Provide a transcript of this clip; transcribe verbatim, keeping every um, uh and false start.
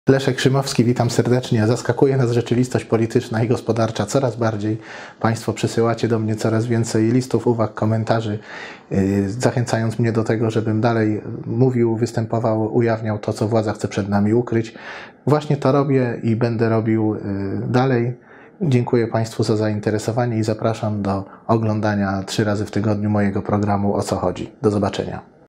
Leszek Szymowski, witam serdecznie. Zaskakuje nas rzeczywistość polityczna i gospodarcza coraz bardziej. Państwo przysyłacie do mnie coraz więcej listów, uwag, komentarzy, zachęcając mnie do tego, żebym dalej mówił, występował, ujawniał to, co władza chce przed nami ukryć. Właśnie to robię i będę robił dalej. Dziękuję Państwu za zainteresowanie i zapraszam do oglądania trzy razy w tygodniu mojego programu O co chodzi. Do zobaczenia.